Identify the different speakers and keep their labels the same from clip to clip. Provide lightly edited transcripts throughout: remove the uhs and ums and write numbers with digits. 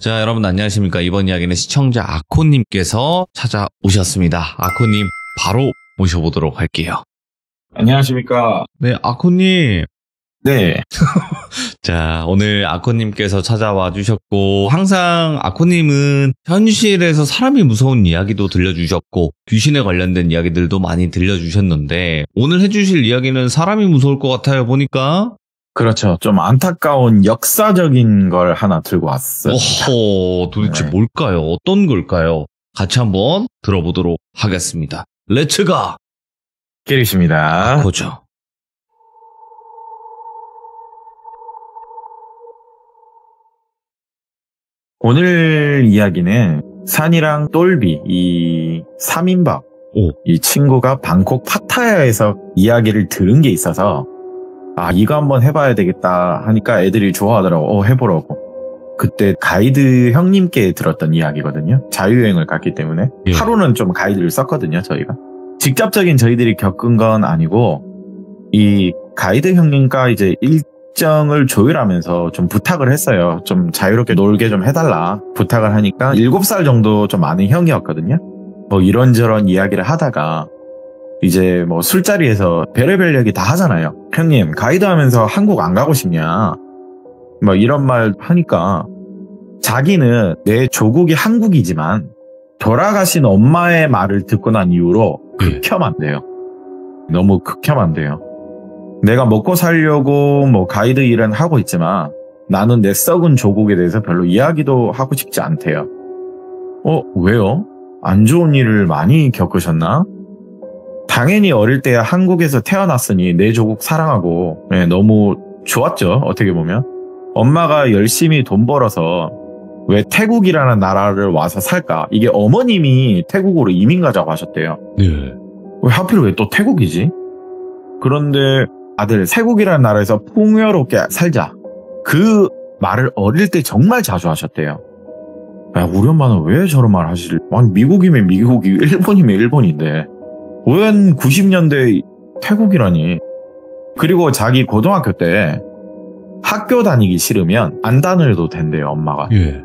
Speaker 1: 자, 여러분 안녕하십니까. 이번 이야기는 시청자 아코님께서 찾아오셨습니다. 아코님 바로 모셔보도록 할게요.
Speaker 2: 안녕하십니까.
Speaker 1: 네, 아코님.
Speaker 2: 네.
Speaker 1: 자, 오늘 아코님께서 찾아와 주셨고, 항상 아코님은 현실에서 사람이 무서운 이야기도 들려주셨고, 귀신에 관련된 이야기들도 많이 들려주셨는데, 오늘 해주실 이야기는 사람이 무서울 것 같아요, 보니까.
Speaker 2: 그렇죠. 좀 안타까운 역사적인 걸 하나 들고 왔어요.
Speaker 1: 오호, 도대체
Speaker 2: 네.
Speaker 1: 뭘까요? 어떤 걸까요? 같이 한번 들어보도록 하겠습니다. 렛츠가!
Speaker 2: 끼리십니다.
Speaker 1: 고죠.
Speaker 2: 오늘 이야기는 산이랑 똘비, 이 3인박,
Speaker 1: 오.
Speaker 2: 이 친구가 방콕 파타야에서 이야기를 들은 게 있어서, 아, 이거 한번 해봐야 되겠다 하니까 애들이 좋아하더라고. 해보라고. 그때 가이드 형님께 들었던 이야기거든요. 자유여행을 갔기 때문에.
Speaker 1: 예.
Speaker 2: 하루는 좀 가이드를 썼거든요, 저희가. 직접적인 저희들이 겪은 건 아니고, 이 가이드 형님과 이제 일정을 조율하면서 좀 부탁을 했어요. 좀 자유롭게 놀게 좀 해달라. 부탁을 하니까 7살 정도 좀 많은 형이었거든요. 뭐 이런저런 이야기를 하다가, 이제 뭐 술자리에서 별의별 얘기 다 하잖아요. 형님, 가이드 하면서 한국 안 가고 싶냐? 뭐 이런 말 하니까 자기는 내 조국이 한국이지만 돌아가신 엄마의 말을 듣고 난 이후로 극혐한대요. 너무 극혐한대요. 내가 먹고 살려고 뭐 가이드 일은 하고 있지만 나는 내 썩은 조국에 대해서 별로 이야기도 하고 싶지 않대요. 왜요? 안 좋은 일을 많이 겪으셨나? 당연히 어릴 때 한국에서 태어났으니 내 조국 사랑하고 너무 좋았죠. 어떻게 보면. 엄마가 열심히 돈 벌어서 왜 태국이라는 나라를 와서 살까? 이게 어머님이 태국으로 이민 가자고 하셨대요.
Speaker 1: 네.
Speaker 2: 왜 하필 왜 또 태국이지? 그런데 아들 태국이라는 나라에서 풍요롭게 살자. 그 말을 어릴 때 정말 자주 하셨대요. 야, 우리 엄마는 왜 저런 말 하실? 아니, 미국이면 미국이, 일본이면 일본인데. 웬 90년대 태국이라니. 그리고 자기 고등학교 때 학교 다니기 싫으면 안 다녀도 된대요, 엄마가.
Speaker 1: 예.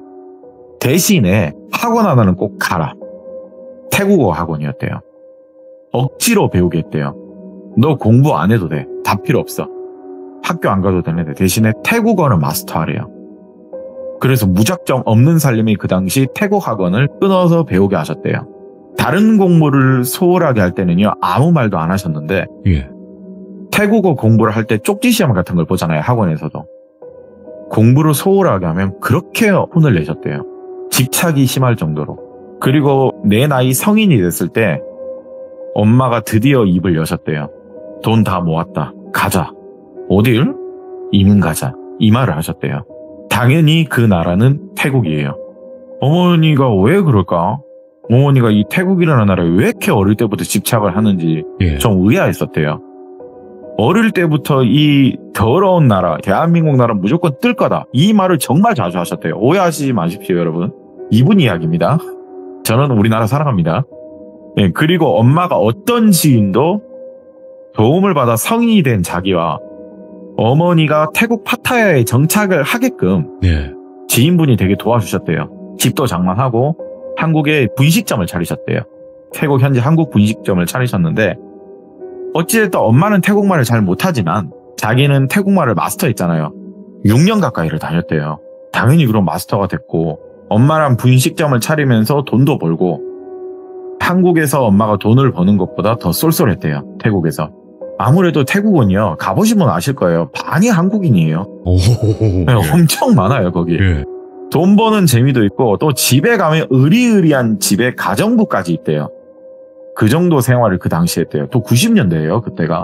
Speaker 2: 대신에 학원 하나는 꼭 가라. 태국어 학원이었대요. 억지로 배우게 했대요. 너 공부 안 해도 돼. 다 필요 없어. 학교 안 가도 되는데 대신에 태국어는 마스터하래요. 그래서 무작정 없는 살림이 그 당시 태국 학원을 끊어서 배우게 하셨대요. 다른 공부를 소홀하게 할 때는요, 아무 말도 안 하셨는데,
Speaker 1: 예.
Speaker 2: 태국어 공부를 할 때 쪽지 시험 같은 걸 보잖아요, 학원에서도. 공부를 소홀하게 하면 그렇게 혼을 내셨대요. 집착이 심할 정도로. 그리고 내 나이 성인이 됐을 때, 엄마가 드디어 입을 여셨대요. 돈 다 모았다. 가자. 어딜? 이민 가자. 이 말을 하셨대요. 당연히 그 나라는 태국이에요. 어머니가 왜 그럴까? 어머니가 이 태국이라는 나라에 왜 이렇게 어릴 때부터 집착을 하는지 좀 의아했었대요. 어릴 때부터 이 더러운 나라, 대한민국 나라 무조건 뜰 거다. 이 말을 정말 자주 하셨대요. 오해하시지 마십시오, 여러분. 이분 이야기입니다. 저는 우리나라 사랑합니다. 네, 그리고 엄마가 어떤 지인도 도움을 받아 성인이 된 자기와 어머니가 태국 파타야에 정착을 하게끔 지인분이 되게 도와주셨대요. 집도 장만하고 한국에 분식점을 차리셨대요. 태국 현재 한국 분식점을 차리셨는데 어찌됐든 엄마는 태국말을 잘 못하지만 자기는 태국말을 마스터했잖아요. 6년 가까이를 다녔대요. 당연히 그럼 마스터가 됐고 엄마랑 분식점을 차리면서 돈도 벌고 한국에서 엄마가 돈을 버는 것보다 더 쏠쏠했대요. 태국에서. 아무래도 태국은요. 가보시면 아실 거예요. 반이 한국인이에요. 네, 엄청 많아요 거기. 돈 버는 재미도 있고 또 집에 가면 으리으리한 집에 가정부까지 있대요. 그 정도 생활을 그 당시에 했대요. 또 90년대예요 그때가.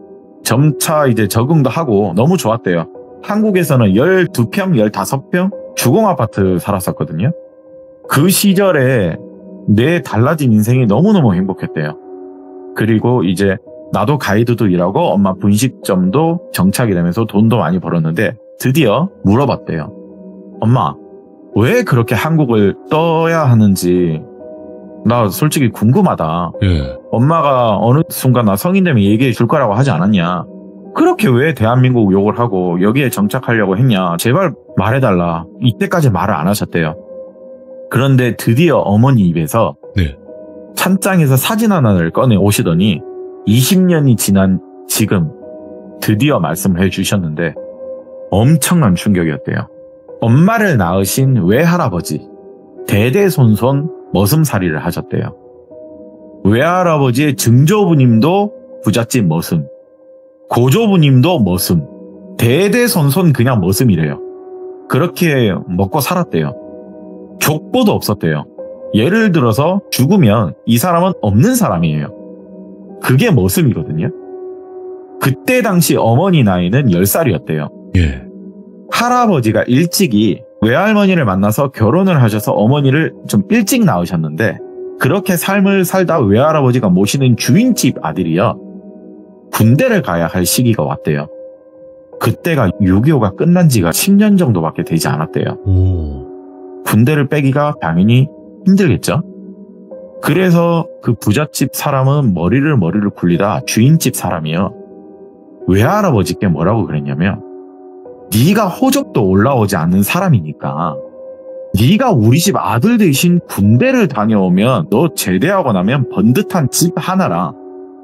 Speaker 2: 점차 이제 적응도 하고 너무 좋았대요. 한국에서는 12평, 15평 주공아파트 살았었거든요. 그 시절에 내 달라진 인생이 너무너무 행복했대요. 그리고 이제 나도 가이드도 일하고 엄마 분식점도 정착이 되면서 돈도 많이 벌었는데 드디어 물어봤대요. 엄마, 왜 그렇게 한국을 떠야 하는지 나 솔직히 궁금하다. 엄마가 어느 순간 나 성인 되면 얘기해 줄 거라고 하지 않았냐. 그렇게 왜 대한민국 욕을 하고 여기에 정착하려고 했냐. 제발 말해달라. 이때까지 말을 안 하셨대요. 그런데 드디어 어머니 입에서
Speaker 1: 네.
Speaker 2: 찬장에서 사진 하나를 꺼내 오시더니 20년이 지난 지금 드디어 말씀을 해주셨는데 엄청난 충격이었대요. 엄마를 낳으신 외할아버지 대대손손 머슴살이를 하셨대요. 외할아버지의 증조부님도 부잣집 머슴, 고조부님도 머슴, 대대손손 그냥 머슴이래요. 그렇게 먹고 살았대요. 족보도 없었대요. 예를 들어서 죽으면 이 사람은 없는 사람이에요. 그게 머슴이거든요. 그때 당시 어머니 나이는 10살이었대요.
Speaker 1: 예.
Speaker 2: 할아버지가 일찍이 외할머니를 만나서 결혼을 하셔서 어머니를 좀 일찍 낳으셨는데 그렇게 삶을 살다 외할아버지가 모시는 주인집 아들이요. 군대를 가야 할 시기가 왔대요. 그때가 6.25가 끝난 지가 10년 정도밖에 되지 않았대요. 군대를 빼기가 당연히 힘들겠죠. 그래서 그 부잣집 사람은 머리를 굴리다 주인집 사람이요. 외할아버지께 뭐라고 그랬냐면 네가 호적도 올라오지 않는 사람이니까 네가 우리 집 아들 대신 군대를 다녀오면 너 제대하고 나면 번듯한 집 하나랑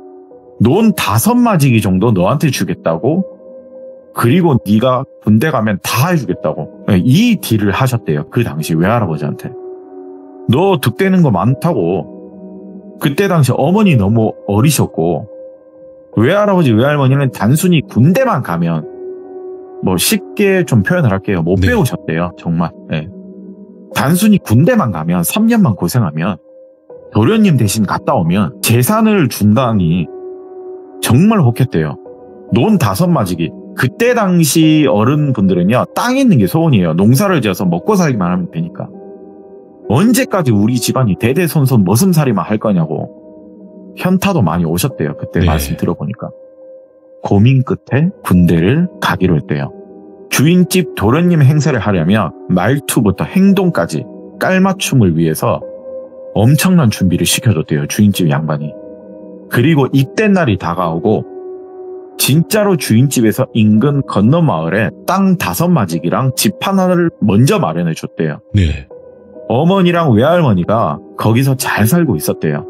Speaker 2: 논 5마지기 정도 너한테 주겠다고 그리고 네가 군대 가면 다 해주겠다고 이 딜을 하셨대요. 그 당시 외할아버지한테. 너 득되는 거 많다고. 그때 당시 어머니 너무 어리셨고 외할아버지 외할머니는 단순히 군대만 가면 뭐 쉽게 좀 표현을 할게요. 못 배우셨대요. 정말. 네. 단순히 군대만 가면 3년만 고생하면 도련님 대신 갔다 오면 재산을 준다니 정말 혹했대요. 논 5마지기. 그때 당시 어른분들은요. 땅 있는 게 소원이에요. 농사를 지어서 먹고 살기만 하면 되니까. 언제까지 우리 집안이 대대손손 머슴살이만 할 거냐고 현타도 많이 오셨대요. 그때 말씀 들어보니까. 고민 끝에 군대를 가기로 했대요. 주인집 도련님 행세를 하려면 말투부터 행동까지 깔맞춤을 위해서 엄청난 준비를 시켜줬대요. 주인집 양반이. 그리고 입대 날이 다가오고 진짜로 주인집에서 인근 건너 마을에 땅 5마지기랑 집 하나를 먼저 마련해 줬대요.
Speaker 1: 네.
Speaker 2: 어머니랑 외할머니가 거기서 잘 살고 있었대요.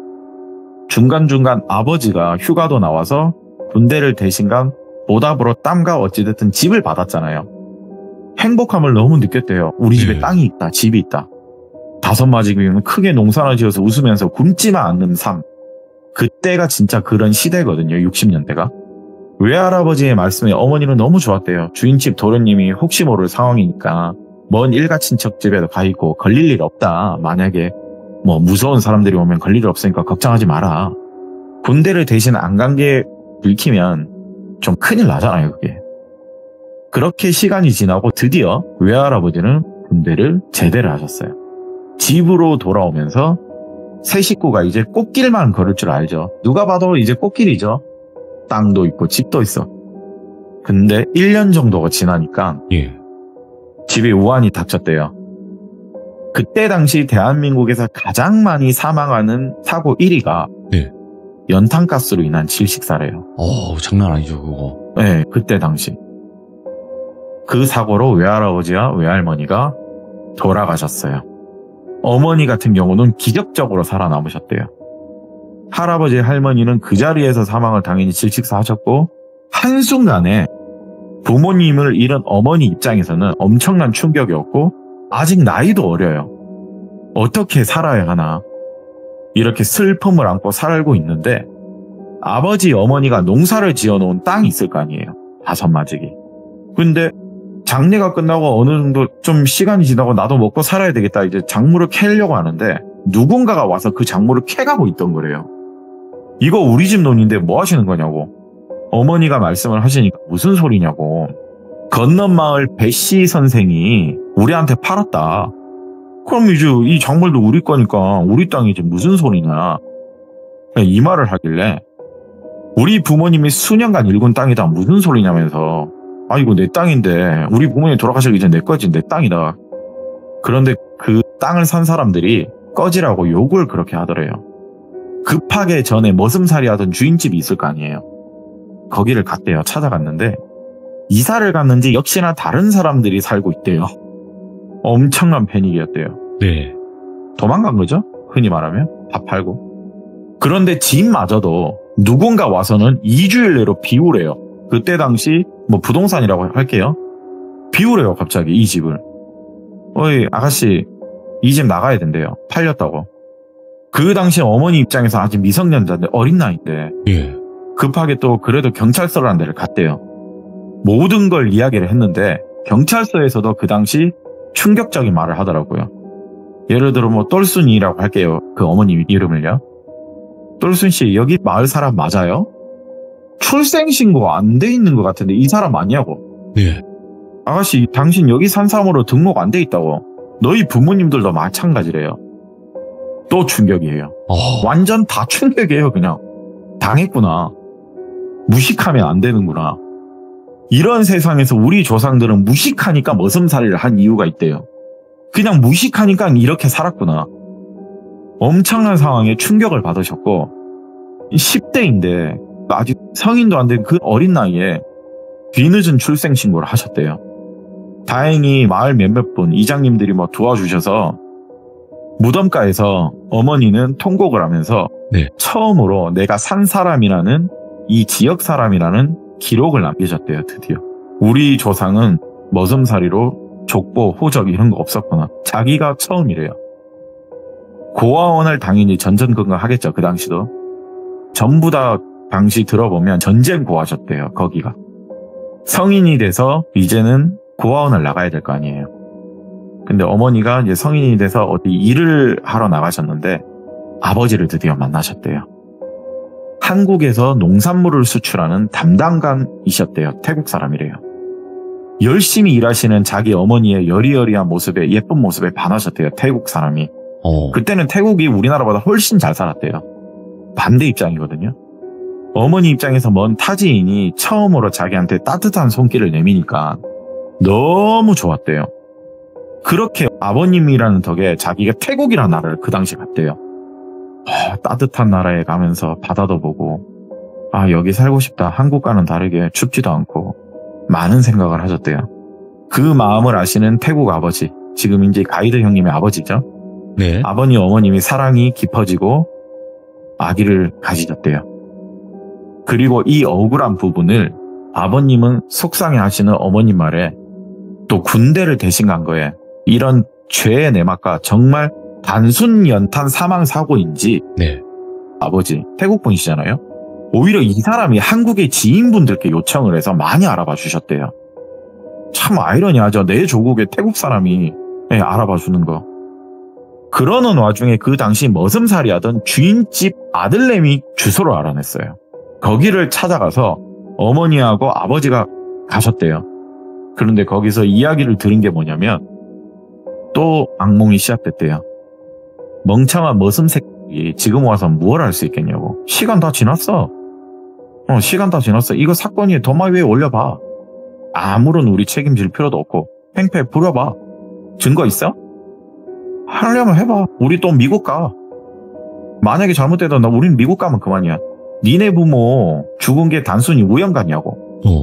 Speaker 2: 중간중간 아버지가 휴가도 나와서 군대를 대신 간 보답으로 땀과 어찌됐든 집을 받았잖아요. 행복함을 너무 느꼈대요. 우리 집에 땅이 있다, 집이 있다. 5마지기면 크게 농사나 지어서 웃으면서 굶지만 않는 삶. 그때가 진짜 그런 시대거든요. 60년대가. 외할아버지의 말씀에 어머니는 너무 좋았대요. 주인집 도련님이 혹시 모를 상황이니까 먼 일가 친척 집에도 가 있고 걸릴 일 없다. 만약에 뭐 무서운 사람들이 오면 걸릴 일 없으니까 걱정하지 마라. 군대를 대신 안 간 게 들키면 좀 큰일 나잖아요. 그게. 그렇게 시간이 지나고 드디어 외할아버지는 군대를 제대를 하셨어요. 집으로 돌아오면서 새 식구가 이제 꽃길만 걸을 줄 알죠. 누가 봐도 이제 꽃길이죠. 땅도 있고 집도 있어. 근데 1년 정도가 지나니까 집에 우환이 닥쳤대요. 그때 당시 대한민국에서 가장 많이 사망하는 사고 1위가 연탄가스로 인한 질식사래요.
Speaker 1: 장난 아니죠 그거.
Speaker 2: 네, 그때 당시. 그 사고로 외할아버지와 외할머니가 돌아가셨어요. 어머니 같은 경우는 기적적으로 살아남으셨대요. 할아버지 할머니는 그 자리에서 사망을 당연히 질식사 하셨고 한순간에 부모님을 잃은 어머니 입장에서는 엄청난 충격이었고 아직 나이도 어려요. 어떻게 살아야 하나 이렇게 슬픔을 안고 살고 있는데 아버지 어머니가 농사를 지어놓은 땅이 있을 거 아니에요. 5마지기. 근데 장례가 끝나고 어느 정도 좀 시간이 지나고 나도 먹고 살아야 되겠다. 이제 작물을 캐려고 하는데 누군가가 와서 그 작물을 캐가고 있던 거래요. 이거 우리 집 논인데 뭐 하시는 거냐고. 어머니가 말씀을 하시니까 무슨 소리냐고. 건너마을 배씨 선생이 우리한테 팔았다. 그럼 이제 이 작물도 우리 거니까 우리 땅이지 무슨 소리냐. 이 말을 하길래 우리 부모님이 수년간 일군 땅이다 무슨 소리냐면서 이거 내 땅인데 우리 부모님 돌아가시기 전에 내 거지 내 땅이다. 그런데 그 땅을 산 사람들이 꺼지라고 욕을 그렇게 하더래요. 급하게 전에 머슴살이 하던 주인집이 있을 거 아니에요. 거기를 갔대요. 찾아갔는데 이사를 갔는지 역시나 다른 사람들이 살고 있대요. 엄청난 패닉이었대요.
Speaker 1: 네.
Speaker 2: 도망간 거죠. 흔히 말하면 다 팔고. 그런데 집마저도 누군가 와서는 2주일 내로 비우래요. 그때 당시 뭐 부동산이라고 할게요. 비우래요 갑자기 이 집을. 어이 아가씨 이 집 나가야 된대요. 팔렸다고. 그 당시 어머니 입장에서 아직 미성년자인데 어린 나이인데
Speaker 1: 예.
Speaker 2: 급하게 또 그래도 경찰서라는 데를 갔대요. 모든 걸 이야기를 했는데 경찰서에서도 그 당시 충격적인 말을 하더라고요. 예를 들어 뭐 똘순이라고 할게요. 그 어머니 이름을요. 똘순 씨 여기 마을 사람 맞아요? 출생신고 안 돼 있는 것 같은데 이 사람 아니냐고.
Speaker 1: 예.
Speaker 2: 아가씨 당신 여기 산 사람으로 등록 안 돼 있다고. 너희 부모님들도 마찬가지래요. 또 충격이에요. 완전 다 충격이에요. 그냥 당했구나. 무식하면 안 되는구나. 이런 세상에서 우리 조상들은 무식하니까 머슴살이를 한 이유가 있대요. 그냥 무식하니까 이렇게 살았구나. 엄청난 상황에 충격을 받으셨고 10대인데 아직 성인도 안 된 그 어린 나이에 뒤늦은 출생신고를 하셨대요. 다행히 마을 몇몇 분 이장님들이 뭐 도와주셔서 무덤가에서 어머니는 통곡을 하면서
Speaker 1: 네.
Speaker 2: 처음으로 내가 산 사람이라는 이 지역 사람이라는 기록을 남기셨대요. 드디어. 우리 조상은 머슴살이로 족보, 호적 이런 거 없었구나. 자기가 처음이래요. 고아원을 당연히 전전긍긍하겠죠. 그 당시도. 전부 다 당시 들어보면 전쟁 고아셨대요. 거기가. 성인이 돼서 이제는 고아원을 나가야 될 거 아니에요. 근데 어머니가 이제 성인이 돼서 어디 일을 하러 나가셨는데 아버지를 드디어 만나셨대요. 한국에서 농산물을 수출하는 담당관이셨대요. 태국 사람이래요. 열심히 일하시는 자기 어머니의 여리여리한 모습에 예쁜 모습에 반하셨대요. 태국 사람이. 그때는 태국이 우리나라보다 훨씬 잘 살았대요. 반대 입장이거든요. 어머니 입장에서 먼 타지인이 처음으로 자기한테 따뜻한 손길을 내미니까 너무 좋았대요. 그렇게 아버님이라는 덕에 자기가 태국이라는 나라를 그 당시 갔대요. 따뜻한 나라에 가면서 바다도 보고 여기 살고 싶다. 한국과는 다르게 춥지도 않고 많은 생각을 하셨대요. 그 마음을 아시는 태국 아버지, 지금 이제 가이드 형님의 아버지죠.
Speaker 1: 네.
Speaker 2: 아버님 어머님이 사랑이 깊어지고 아기를 가지셨대요. 그리고 이 억울한 부분을 아버님은 속상해하시는 어머님 말에 또 군대를 대신 간 거에 이런 죄의 내막과 정말 단순 연탄 사망 사고인지
Speaker 1: 네.
Speaker 2: 아버지 태국 분이시잖아요. 오히려 이 사람이 한국의 지인분들께 요청을 해서 많이 알아봐 주셨대요. 참 아이러니하죠. 내 조국의 태국 사람이 알아봐 주는 거. 그러는 와중에 그 당시 머슴살이 하던 주인집 아들내미 주소를 알아냈어요. 거기를 찾아가서 어머니하고 아버지가 가셨대요. 그런데 거기서 이야기를 들은 게 뭐냐면 또 악몽이 시작됐대요. 멍청한 머슴 새끼 지금 와서 무엇을 할 수 있겠냐고. 시간 다 지났어. 시간 다 지났어. 이거 사건이 도마 위에 올려봐. 아무런 우리 책임질 필요도 없고 팽팽 부려봐. 증거 있어? 하려면 해봐. 우리 또 미국 가. 만약에 잘못되던 우린 미국 가면 그만이야. 니네 부모 죽은 게 단순히 우연 같냐고.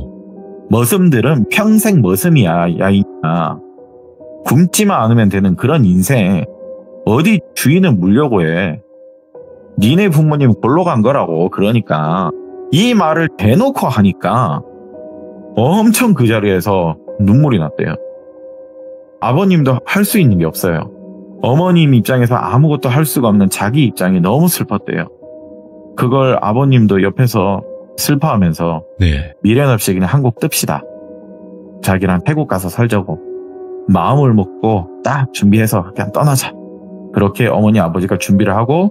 Speaker 2: 머슴들은 평생 머슴이야. 야이나. 굶지만 않으면 되는 그런 인생. 어디 주인을 물려고 해. 니네 부모님 골로 간 거라고. 그러니까 이 말을 대놓고 하니까 엄청 그 자리에서 눈물이 났대요. 아버님도 할 수 있는 게 없어요. 어머님 입장에서 아무것도 할 수가 없는 자기 입장이 너무 슬펐대요. 그걸 아버님도 옆에서 슬퍼하면서
Speaker 1: 네.
Speaker 2: 미련 없이 그냥 한국 뜹시다. 자기랑 태국 가서 살자고 마음을 먹고 딱 준비해서 그냥 떠나자. 그렇게 어머니 아버지가 준비를 하고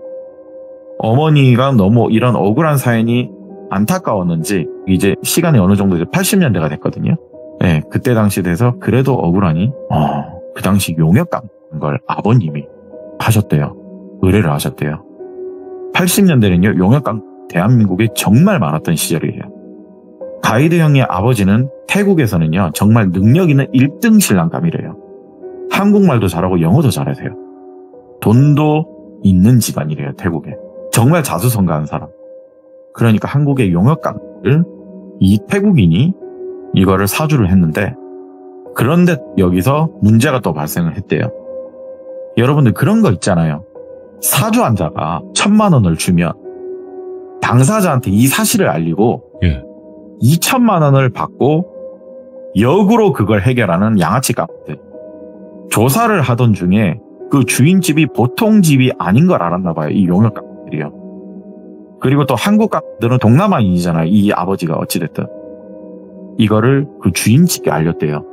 Speaker 2: 어머니가 너무 이런 억울한 사연이 안타까웠는지 이제 시간이 어느 정도 이제 80년대가 됐거든요. 네, 그때 당시 돼서 그래도 억울하니 그 당시 용역 간 걸 아버님이 하셨대요. 의뢰를 하셨대요. 80년대는요 용역강 대한민국에 정말 많았던 시절이에요. 가이드 형의 아버지는 태국에서는요 정말 능력 있는 1등 신랑감이래요. 한국말도 잘하고 영어도 잘하세요. 돈도 있는 집안이래요. 태국에. 정말 자수성가한 사람. 그러니까 한국의 용역강을 이 태국인이 이거를 사주를 했는데 그런데 여기서 문제가 또 발생을 했대요. 여러분들 그런 거 있잖아요. 사주환자가 1,000만 원을 주면 당사자한테 이 사실을 알리고
Speaker 1: 예.
Speaker 2: 2,000만 원을 받고 역으로 그걸 해결하는 양아치 깡패들. 조사를 하던 중에 그 주인집이 보통 집이 아닌 걸 알았나 봐요. 이 용역 깡패들이요. 그리고 또 한국 깡패들은 동남아인이잖아요. 이 아버지가 어찌됐든. 이거를 그 주인집에 알렸대요.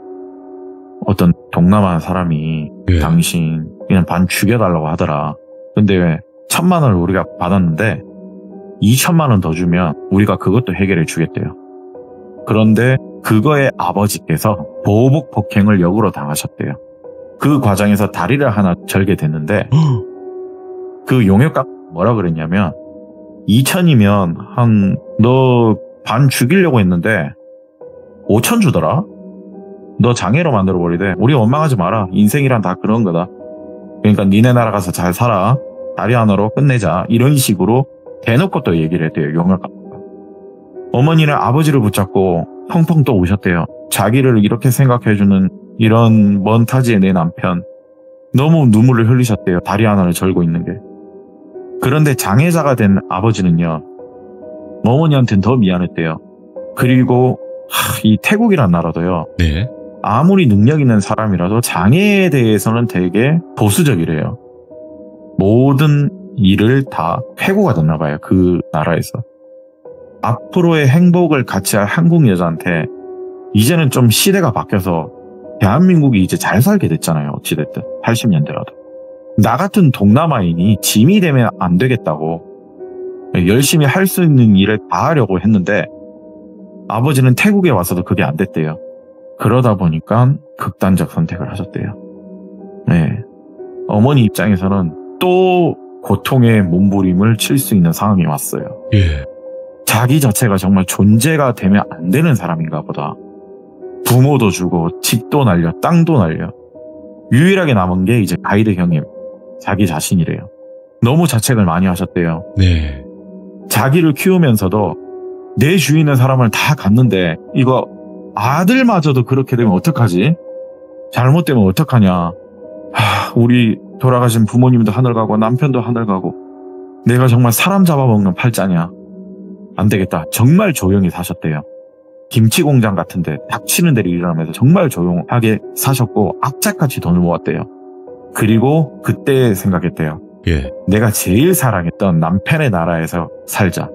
Speaker 2: 어떤 동남아 사람이
Speaker 1: 예.
Speaker 2: 당신 그냥 반 죽여달라고 하더라. 근데 왜 1,000만 원을 우리가 받았는데 2,000만 원 더 주면 우리가 그것도 해결해 주겠대요. 그런데 그거의 아버지께서 보복 폭행을 역으로 당하셨대요. 그 과정에서 다리를 하나 절게 됐는데 그 용역가 뭐라 그랬냐면 2,000이면 한 너 반 죽이려고 했는데 5,000 주더라. 너 장애로 만들어버리대. 우리 원망하지 마라. 인생이란 다 그런 거다. 그러니까 니네 나라 가서 잘 살아. 다리 하나로 끝내자. 이런 식으로 대놓고 또 얘기를 했대요. 용역가. 어머니는 아버지를 붙잡고 펑펑 또 우셨대요. 자기를 이렇게 생각해주는 이런 먼 타지의 내 남편. 너무 눈물을 흘리셨대요. 다리 하나를 절고 있는 게. 그런데 장애자가 된 아버지는요. 어머니한테는 더 미안했대요. 그리고 이 태국이란 나라도요.
Speaker 1: 네.
Speaker 2: 아무리 능력 있는 사람이라도 장애에 대해서는 되게 보수적이래요. 모든 일을 다 회고가 됐나 봐요. 그 나라에서. 앞으로의 행복을 같이 할 한국 여자한테 이제는 좀 시대가 바뀌어서 대한민국이 이제 잘 살게 됐잖아요. 어찌됐든 80년대라도. 나 같은 동남아인이 짐이 되면 안 되겠다고 열심히 할 수 있는 일을 다 하려고 했는데 아버지는 태국에 와서도 그게 안 됐대요. 그러다 보니까 극단적 선택을 하셨대요. 네. 어머니 입장에서는 또 고통의 몸부림을 칠 수 있는 상황이 왔어요.
Speaker 1: 예.
Speaker 2: 자기 자체가 정말 존재가 되면 안 되는 사람인가 보다. 부모도 주고 집도 날려 땅도 날려. 유일하게 남은 게 이제 가이드 형님, 자기 자신이래요. 너무 자책을 많이 하셨대요.
Speaker 1: 네.
Speaker 2: 자기를 키우면서도 내 주위에 있는 사람을 다 갖는데 이거 아들마저도 그렇게 되면 어떡하지? 잘못되면 어떡하냐? 우리 돌아가신 부모님도 하늘 가고 남편도 하늘 가고 내가 정말 사람 잡아먹는 팔자냐? 안 되겠다. 정말 조용히 사셨대요. 김치 공장 같은데 닥치는 대로 일어나면서 정말 조용하게 사셨고 악착같이 돈을 모았대요. 그리고 그때 생각했대요.
Speaker 1: 예.
Speaker 2: 내가 제일 사랑했던 남편의 나라에서 살자.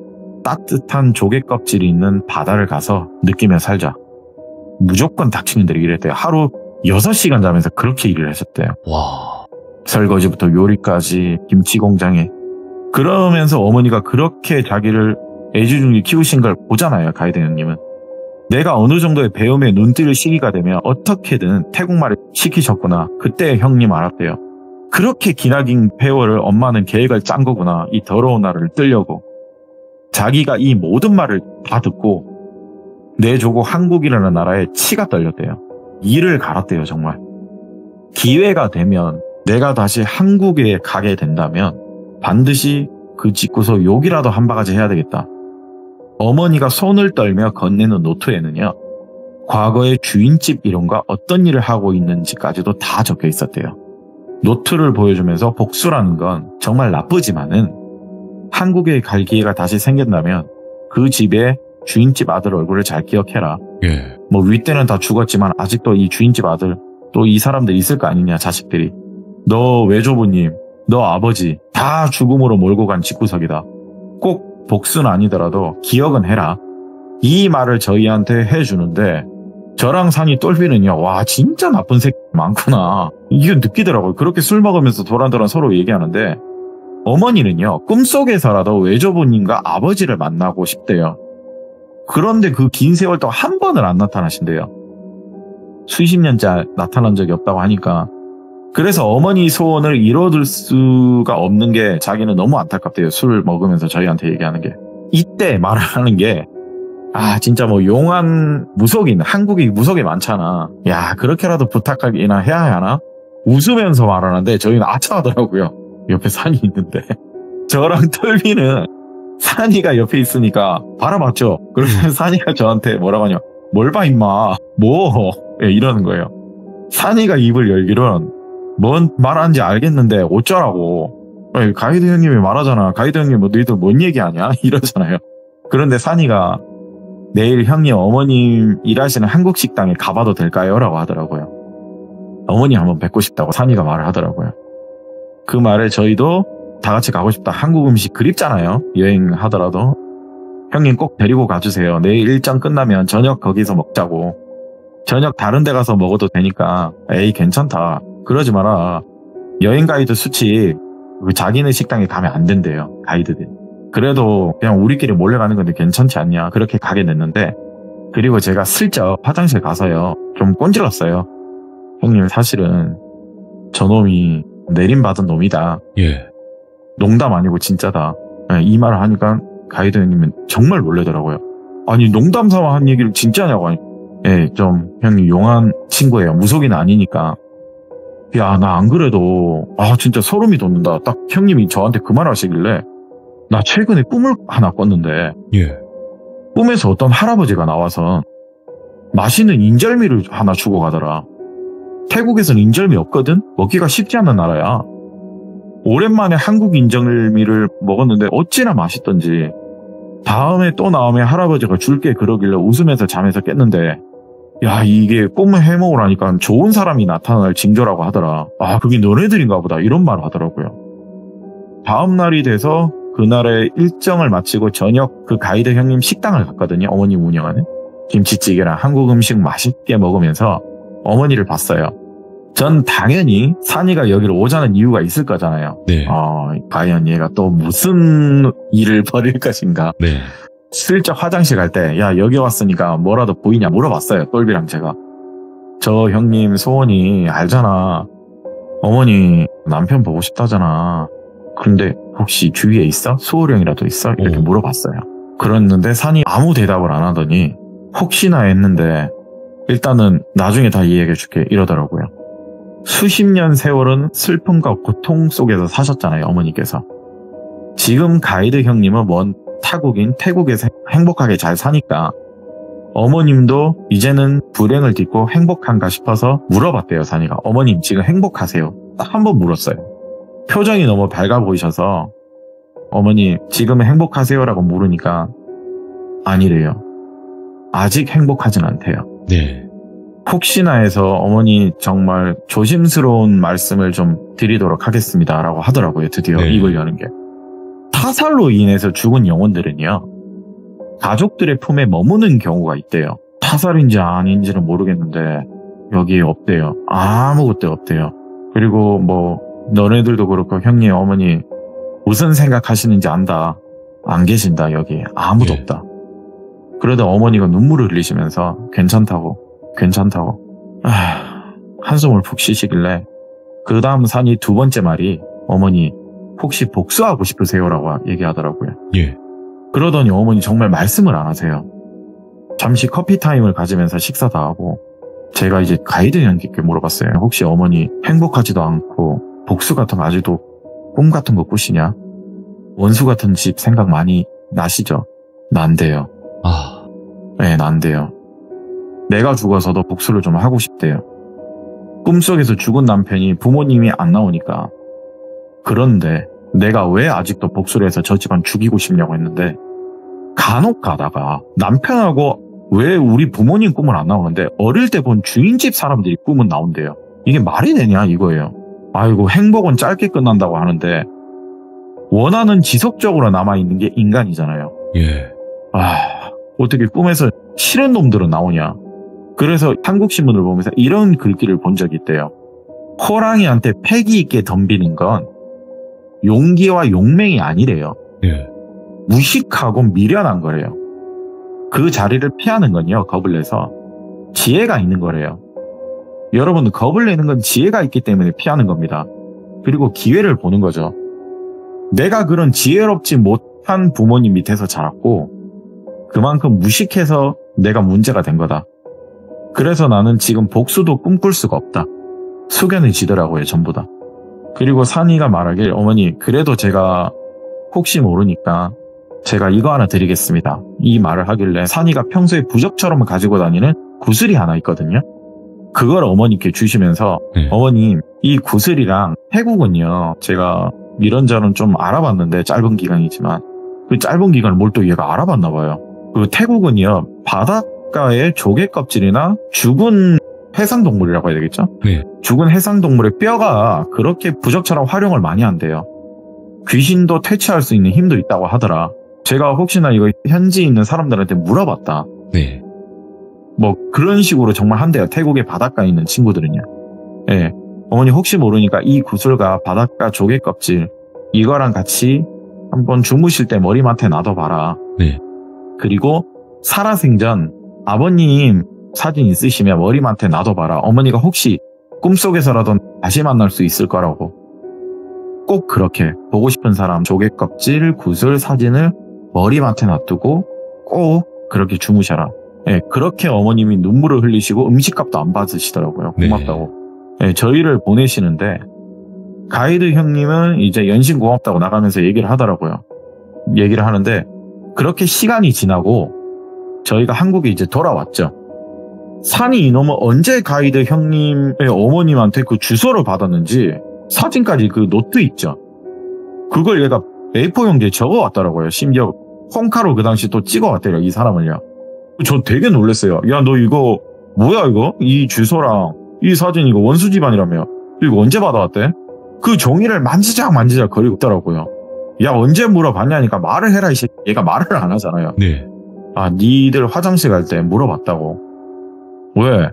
Speaker 2: 따뜻한 조개 껍질이 있는 바다를 가서 느끼며 살자. 무조건 닥치는 대로 일했대요. 하루 6시간 자면서 그렇게 일을 하셨대요.
Speaker 1: 와.
Speaker 2: 설거지부터 요리까지 김치 공장에. 그러면서 어머니가 그렇게 자기를 애지중지 키우신 걸 보잖아요. 가이드 형님은. 내가 어느 정도의 배움에 눈뜰 시기가 되면 어떻게든 태국말을 시키셨구나. 그때 형님 알았대요. 그렇게 기나긴 세월을 엄마는 계획을 짠 거구나. 이 더러운 나라를 뜨려고. 자기가 이 모든 말을 다 듣고 내조고 한국이라는 나라에 치가 떨렸대요. 이를 갈았대요. 정말. 기회가 되면 내가 다시 한국에 가게 된다면 반드시 그 집구석 욕이라도 한 바가지 해야 되겠다. 어머니가 손을 떨며 건네는 노트에는요. 과거의 주인집 이름과 어떤 일을 하고 있는지까지도 다 적혀 있었대요. 노트를 보여주면서 복수라는 건 정말 나쁘지만은 한국에 갈 기회가 다시 생긴다면 그 집의 주인집 아들 얼굴을 잘 기억해라.
Speaker 1: 예.
Speaker 2: 뭐 윗대는 다 죽었지만 아직도 이 주인집 아들 또 이 사람들 있을 거 아니냐 자식들이. 너 외조부님, 너 아버지 다 죽음으로 몰고 간 집구석이다. 꼭 복수는 아니더라도 기억은 해라. 이 말을 저희한테 해주는데 저랑 산이 똘비는요. 와 진짜 나쁜 새끼 많구나. 이게 느끼더라고요. 그렇게 술 먹으면서 도란도란 서로 얘기하는데 어머니는요. 꿈속에서라도 외조부님과 아버지를 만나고 싶대요. 그런데 그 긴 세월 동안 한 번을 안 나타나신대요. 수십 년째 나타난 적이 없다고 하니까. 그래서 어머니 소원을 이뤄둘 수가 없는 게 자기는 너무 안타깝대요. 술을 먹으면서 저희한테 얘기하는 게. 이때 말을 하는 게 진짜 뭐 용한 무속인, 한국이 무속이 많잖아. 야 그렇게라도 부탁하기나 해야 하나? 웃으면서 말하는데 저희는 아차하더라고요. 옆에 산이 있는데. 저랑 털비는 산이가 옆에 있으니까 바라봤죠. 그러면 산이가 저한테 뭐라고 하냐. 뭘 봐 임마. 뭐. 예, 이러는 거예요. 산이가 입을 열기론 뭔 말하는지 알겠는데 어쩌라고. 가이드 형님이 말하잖아. 가이드 형님 뭐 너희들 뭔 얘기하냐 이러잖아요. 그런데 산이가 내일 형님 어머님 일하시는 한국 식당에 가봐도 될까요? 라고 하더라고요. 어머니 한번 뵙고 싶다고 산이가 말을 하더라고요. 그 말에 저희도 다 같이 가고 싶다. 한국 음식 그립잖아요. 여행하더라도. 형님 꼭 데리고 가주세요. 내일 일정 끝나면 저녁 거기서 먹자고. 저녁 다른 데 가서 먹어도 되니까. 에이 괜찮다. 그러지 마라. 여행 가이드 수칙 자기네 식당에 가면 안 된대요. 가이드들이. 그래도 그냥 우리끼리 몰래 가는 건데 괜찮지 않냐. 그렇게 가게 됐는데 그리고 제가 슬쩍 화장실 가서요. 좀 꼰질렀어요. 형님 사실은 저놈이 내림받은 놈이다.
Speaker 1: 예.
Speaker 2: 농담 아니고 진짜다. 이 말을 하니까 가이드 형님은 정말 놀라더라고요. 아니 농담 삼아 한 얘기를 진짜냐고 하니. 예, 좀 형님 용한 친구예요. 무속인 아니니까. 야, 나 안 그래도 진짜 소름이 돋는다. 딱 형님이 저한테 그 말 하시길래 나 최근에 꿈을 하나 꿨는데
Speaker 1: 예.
Speaker 2: 꿈에서 어떤 할아버지가 나와서 맛있는 인절미를 하나 주고 가더라. 태국에서는 인절미 없거든? 먹기가 쉽지 않은 나라야. 오랜만에 한국 인절미를 먹었는데 어찌나 맛있던지 다음에 또 나오면 할아버지가 줄게 그러길래 웃으면서 잠에서 깼는데 야 이게 꿈을 해먹으라니까 좋은 사람이 나타날 징조라고 하더라. 그게 너네들인가 보다 이런 말을 하더라고요. 다음 날이 돼서 그날의 일정을 마치고 저녁 그 가이드 형님 식당을 갔거든요. 어머님 운영하는 김치찌개랑 한국 음식 맛있게 먹으면서 어머니를 봤어요. 전 당연히 산이가 여기로 오자는 이유가 있을 거잖아요.
Speaker 1: 네.
Speaker 2: 과연 얘가 또 무슨 일을 벌일 것인가.
Speaker 1: 네.
Speaker 2: 슬쩍 화장실 갈 때 야 여기 왔으니까 뭐라도 보이냐 물어봤어요. 똘비랑 제가. 저 형님 소원이 알잖아. 어머니 남편 보고 싶다잖아. 근데 혹시 주위에 있어? 수호령이라도 있어? 이렇게 물어봤어요. 그랬는데 산이 아무 대답을 안 하더니 혹시나 했는데 일단은 나중에 다 이야기해 줄게 이러더라고요. 수십 년 세월은 슬픔과 고통 속에서 사셨잖아요. 어머니께서. 지금 가이드 형님은 먼 타국인 태국에서 행복하게 잘 사니까 어머님도 이제는 불행을 딛고 행복한가 싶어서 물어봤대요. 산이가. 어머님 지금 행복하세요? 딱 한 번 물었어요. 표정이 너무 밝아 보이셔서 어머니 지금은 행복하세요라고 물으니까 아니래요. 아직 행복하진 않대요.
Speaker 1: 네.
Speaker 2: 혹시나 해서 어머니 정말 조심스러운 말씀을 좀 드리도록 하겠습니다라고 하더라고요. 드디어
Speaker 1: 네.
Speaker 2: 입을 여는 게. 타살로 인해서 죽은 영혼들은요. 가족들의 품에 머무는 경우가 있대요. 타살인지 아닌지는 모르겠는데 여기에 없대요. 아무것도 없대요. 그리고 뭐 너네들도 그렇고 형님 어머니 무슨 생각하시는지 안다. 안 계신다 여기. 아무도 없다. 그러다 어머니가 눈물을 흘리시면서 괜찮다고 한숨을 푹 쉬시길래 그 다음 산이 두 번째 말이 어머니 혹시 복수하고 싶으세요라고 얘기하더라고요.
Speaker 1: 예.
Speaker 2: 그러더니 어머니 정말 말씀을 안 하세요. 잠시 커피 타임을 가지면서 식사 다 하고 제가 이제 가이드 형님께 물어봤어요. 혹시 어머니 행복하지도 않고 복수 같은 거 아직도 꿈 같은 거 꾸시냐? 원수 같은 집 생각 많이 나시죠? 난데요. 네, 난데요. 내가 죽어서도 복수를 좀 하고 싶대요. 꿈속에서 죽은 남편이 부모님이 안 나오니까. 그런데 내가 왜 아직도 복수를 해서 저 집안 죽이고 싶냐고 했는데 간혹 가다가 남편하고 왜 우리 부모님 꿈은 안 나오는데 어릴 때 본 주인집 사람들이 꿈은 나온대요. 이게 말이 되냐 이거예요. 아이고 행복은 짧게 끝난다고 하는데 원하는 지속적으로 남아있는 게 인간이잖아요.
Speaker 1: 예.
Speaker 2: 어떻게 꿈에서 싫은 놈들은 나오냐. 그래서 한국신문을 보면서 이런 글귀를 본 적이 있대요. 호랑이한테 패기 있게 덤비는 건 용기와 용맹이 아니래요.
Speaker 1: 예.
Speaker 2: 무식하고 미련한 거래요. 그 자리를 피하는 건요. 겁을 내서 지혜가 있는 거래요. 여러분 겁을 내는 건 지혜가 있기 때문에 피하는 겁니다. 그리고 기회를 보는 거죠. 내가 그런 지혜롭지 못한 부모님 밑에서 자랐고 그만큼 무식해서 내가 문제가 된 거다. 그래서 나는 지금 복수도 꿈꿀 수가 없다. 숙연해지더라고요. 전부 다. 그리고 산이가 말하길 어머니 그래도 제가 혹시 모르니까 제가 이거 하나 드리겠습니다. 이 말을 하길래 산이가 평소에 부적처럼 가지고 다니는 구슬이 하나 있거든요. 그걸 어머니께 주시면서
Speaker 1: 네.
Speaker 2: 어머님 이 구슬이랑 태국은요 제가 이런저런 좀 알아봤는데 짧은 기간이지만 그 짧은 기간을 뭘 또 얘가 알아봤나 봐요. 그 태국은요 바닷가의 조개 껍질이나 죽은 해상동물이라고 해야 되겠죠?
Speaker 1: 네.
Speaker 2: 죽은 해상동물의 뼈가 그렇게 부적처럼 활용을 많이 한대요. 귀신도 퇴치할 수 있는 힘도 있다고 하더라. 제가 혹시나 이거 현지에 있는 사람들한테 물어봤다.
Speaker 1: 네.
Speaker 2: 뭐 그런 식으로 정말 한대요. 태국의 바닷가에 있는 친구들은요. 예. 어머니 혹시 모르니까 이 구슬과 바닷가 조개 껍질 이거랑 같이 한번 주무실 때 머리맡에 놔둬봐라.
Speaker 1: 네.
Speaker 2: 그리고 살아생전 아버님 사진 있으시면 머리맡에 놔둬봐라. 어머니가 혹시 꿈속에서라도 다시 만날 수 있을 거라고. 꼭 그렇게 보고 싶은 사람 조개 껍질, 구슬, 사진을 머리맡에 놔두고 꼭 그렇게 주무셔라. 예, 그렇게 어머님이 눈물을 흘리시고 음식값도 안 받으시더라고요. 고맙다고. 예, 저희를 보내시는데 가이드 형님은 이제 연신 고맙다고 나가면서 얘기를 하더라고요. 얘기를 하는데 그렇게 시간이 지나고 저희가 한국에 이제 돌아왔죠. 산이 이놈은 언제 가이드 형님의 어머님한테 그 주소를 받았는지 사진까지 그 노트 있죠. 그걸 얘가 A4 용지에 적어왔더라고요. 심지어 콩카로 그 당시 또 찍어왔대요. 이 사람을요. 저 되게 놀랐어요. 야, 너 이거 뭐야 이거? 이 주소랑 이 사진 이거 원수 집안이라며. 이거 언제 받아왔대? 그 종이를 만지작 거리고 있더라고요. 야, 언제 물어봤냐니까 말을 해라 이 새끼. 얘가 말을 안 하잖아요.
Speaker 1: 네.
Speaker 2: 아, 니들 화장실 갈 때 물어봤다고. 왜?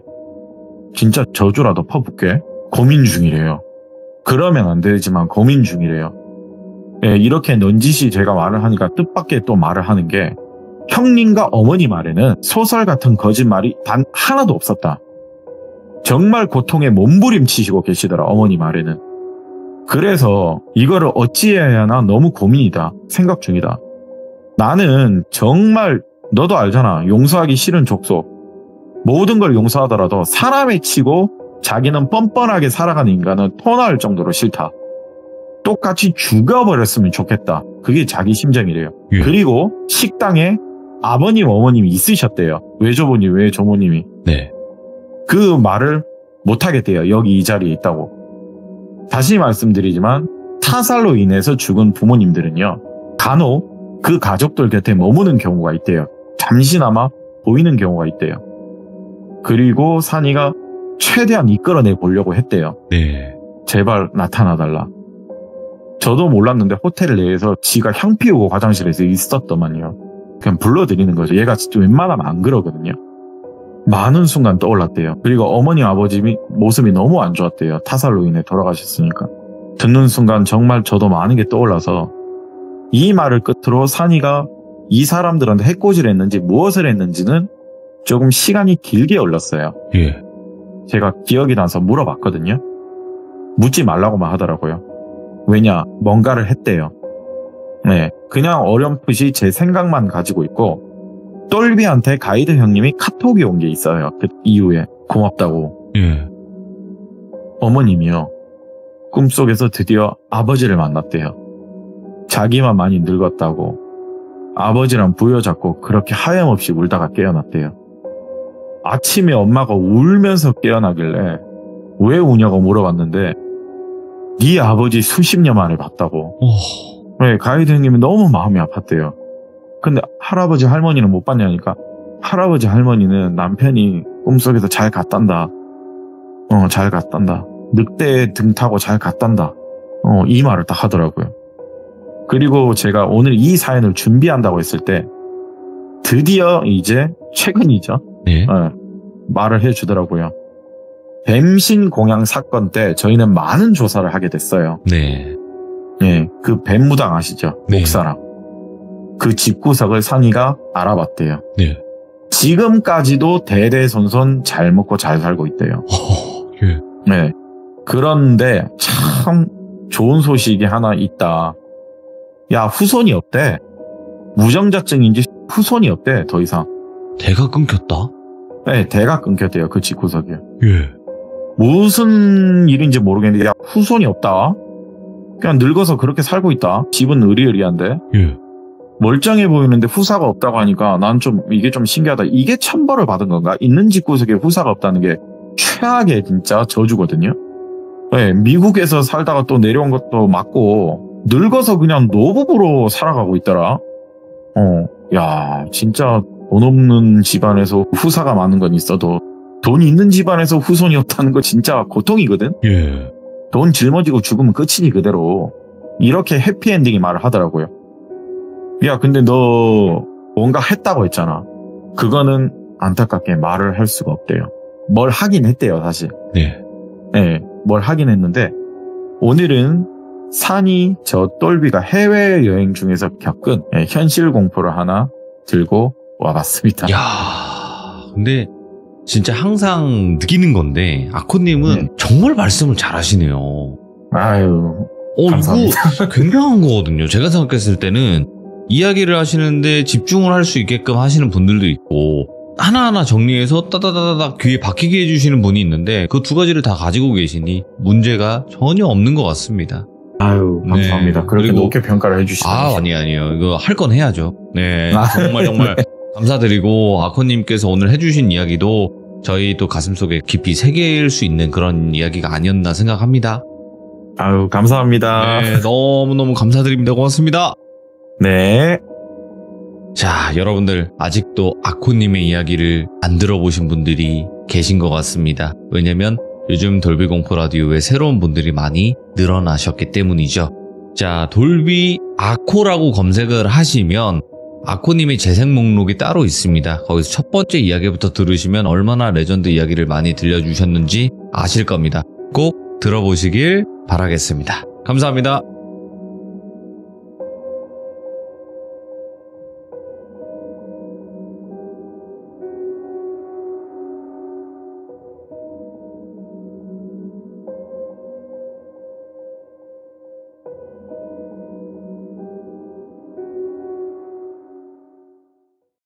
Speaker 2: 진짜 저주라도 퍼붓게? 고민 중이래요. 그러면 안 되지만 고민 중이래요. 예, 이렇게 넌지시 제가 말을 하니까 뜻밖의 또 말을 하는 게 형님과 어머니 말에는 소설 같은 거짓말이 단 하나도 없었다. 정말 고통에 몸부림치시고 계시더라, 어머니 말에는. 그래서 이거를 어찌해야 하나 너무 고민이다. 생각 중이다. 나는 정말 너도 알잖아. 용서하기 싫은 족속. 모든 걸 용서하더라도 사람에 치고 자기는 뻔뻔하게 살아가는 인간은 토나할 정도로 싫다. 똑같이 죽어버렸으면 좋겠다. 그게 자기 심정이래요.
Speaker 1: 예.
Speaker 2: 그리고 식당에 아버님, 어머님이 있으셨대요. 외조부님, 외조모님이.
Speaker 1: 네.
Speaker 2: 그 말을 못하겠대요. 여기 이 자리에 있다고. 다시 말씀드리지만 타살로 인해서 죽은 부모님들은요. 간혹 그 가족들 곁에 머무는 경우가 있대요. 잠시나마 보이는 경우가 있대요. 그리고 산이가 최대한 이끌어내 보려고 했대요.
Speaker 1: 네.
Speaker 2: 제발 나타나달라. 저도 몰랐는데 호텔 내에서 지가 향 피우고 화장실에서 있었더만요. 그냥 불러드리는 거죠. 얘가 진짜 웬만하면 안 그러거든요. 많은 순간 떠올랐대요. 그리고 어머니 아버지 모습이 너무 안 좋았대요. 타살로 인해 돌아가셨으니까. 듣는 순간 정말 저도 많은 게 떠올라서 이 말을 끝으로 산이가 이 사람들한테 해코지를 했는지 무엇을 했는지는 조금 시간이 길게 흘렀어요.
Speaker 1: 예.
Speaker 2: 제가 기억이 나서 물어봤거든요. 묻지 말라고만 하더라고요. 왜냐, 뭔가를 했대요. 네, 그냥 어렴풋이 제 생각만 가지고 있고 똘비한테 가이드 형님이 카톡이 온 게 있어요. 그 이후에 고맙다고.
Speaker 1: 예.
Speaker 2: 어머님이요. 꿈속에서 드디어 아버지를 만났대요. 자기만 많이 늙었다고 아버지랑 부여잡고 그렇게 하염없이 울다가 깨어났대요. 아침에 엄마가 울면서 깨어나길래 왜 우냐고 물어봤는데 네 아버지 수십 년 만에 봤다고. 네, 가이드 형님이 너무 마음이 아팠대요. 근데 할아버지 할머니는 못 봤냐니까 할아버지 할머니는 남편이 꿈속에서 잘 갔단다. 잘 갔단다. 늑대에 등 타고 잘 갔단다. 이 말을 딱 하더라고요. 그리고 제가 오늘 이 사연을 준비한다고 했을 때 드디어 이제 최근이죠.
Speaker 1: 네.
Speaker 2: 말을 해주더라고요. 뱀신 공양 사건 때 저희는 많은 조사를 하게 됐어요.
Speaker 1: 네.
Speaker 2: 예, 그 뱀무당 아시죠?
Speaker 1: 네.
Speaker 2: 목사랑. 그 집구석을 산이가 알아봤대요.
Speaker 1: 네.
Speaker 2: 지금까지도 대대손손 잘 먹고 잘 살고 있대요.
Speaker 1: 예.
Speaker 2: 네. 그런데 참 좋은 소식이 하나 있다. 야, 후손이 없대. 무정자증인지 후손이 없대, 더 이상.
Speaker 1: 대가 끊겼다?
Speaker 2: 네, 대가 끊겼대요, 그 집구석이요.
Speaker 1: 예.
Speaker 2: 무슨 일인지 모르겠는데, 야, 후손이 없다. 그냥 늙어서 그렇게 살고 있다. 집은 의리의리한데.
Speaker 1: 예.
Speaker 2: 멀쩡해 보이는데 후사가 없다고 하니까 난 좀, 이게 좀 신기하다. 이게 천벌을 받은 건가? 있는 집구석에 후사가 없다는 게 최악의 진짜 저주거든요. 네, 미국에서 살다가 또 내려온 것도 맞고 늙어서 그냥 노부부로 살아가고 있더라. 야, 진짜 돈 없는 집안에서 후사가 많은 건 있어도 돈 있는 집안에서 후손이 없다는 거 진짜 고통이거든.
Speaker 1: 예.
Speaker 2: 돈 짊어지고 죽으면 끝이니 그대로. 이렇게 해피엔딩이 말을 하더라고요. 야, 근데 너 뭔가 했다고 했잖아. 그거는 안타깝게 말을 할 수가 없대요. 뭘 하긴 했대요, 사실.
Speaker 1: 네.
Speaker 2: 네, 뭘 하긴 했는데 오늘은 산이 저 똘비가 해외여행 중에서 겪은 현실 공포를 하나 들고 와봤습니다.
Speaker 1: 야, 근데 진짜 항상 느끼는 건데 아코님은 정말 말씀을 잘하시네요.
Speaker 2: 아유, 감사합니다.
Speaker 1: 이거 굉장한 거거든요. 제가 생각했을 때는 이야기를 하시는데 집중을 할 수 있게끔 하시는 분들도 있고 하나하나 정리해서 따다다다닥 귀에 박히게 해주시는 분이 있는데 그 두 가지를 다 가지고 계시니 문제가 전혀 없는 것 같습니다.
Speaker 2: 아유, 감사합니다.
Speaker 1: 네.
Speaker 2: 그렇게
Speaker 1: 그리고-
Speaker 2: 높게 평가를 해주시다니.
Speaker 1: 아니에요. 이거 할 건 해야죠. 네.
Speaker 2: 아,
Speaker 1: 정말 감사드리고 아코님께서 오늘 해주신 이야기도 저희 또 가슴속에 깊이 새길 수 있는 그런 이야기가 아니었나 생각합니다.
Speaker 2: 아유, 감사합니다.
Speaker 1: 네, 너무너무 감사드립니다. 고맙습니다.
Speaker 2: 네.
Speaker 1: 자, 여러분들 아직도 아코님의 이야기를 안 들어보신 분들이 계신 것 같습니다. 왜냐면 요즘 돌비공포 라디오에 새로운 분들이 많이 늘어나셨기 때문이죠. 자, 돌비 아코라고 검색을 하시면 아코님의 재생 목록이 따로 있습니다. 거기서 첫 번째 이야기부터 들으시면 얼마나 레전드 이야기를 많이 들려주셨는지 아실 겁니다. 꼭 들어보시길 바라겠습니다. 감사합니다.